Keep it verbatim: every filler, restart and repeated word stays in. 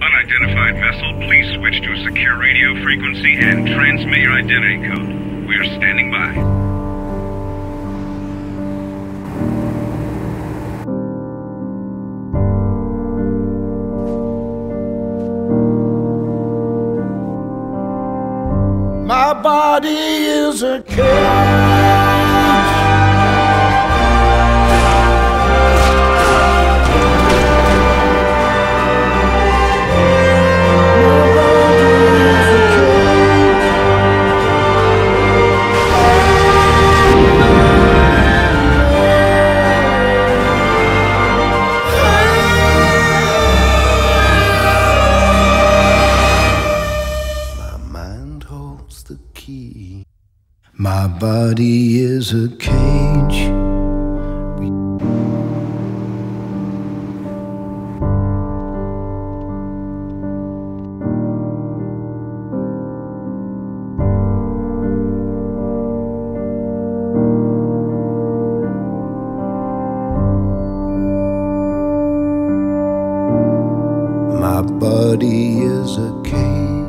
Unidentified vessel, please switch to a secure radio frequency and transmit your identity code. We are standing by. My body is a cage. The key. My body is a cage. My body is a cage.